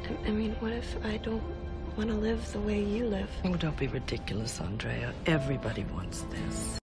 I mean, what if I don't want to live the way you live? Oh, don't be ridiculous, Andrea. Everybody wants this.